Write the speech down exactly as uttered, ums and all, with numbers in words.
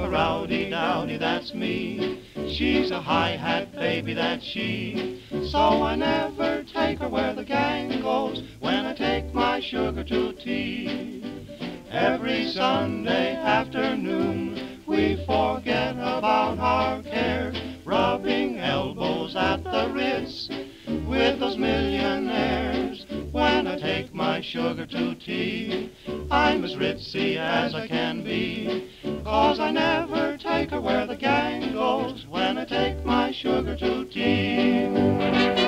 a rowdy-dowdy, that's me. She's a high-hat baby, that's she. So I never take her where the gang goes when I take my sugar to tea. Every Sunday afternoon we forget about our cares, rubbing elbows at the Ritz with those millionaires. When I take my sugar to tea, I'm as ritzy as I can be, 'cause I never take her where the gang goes when I take my sugar to tea.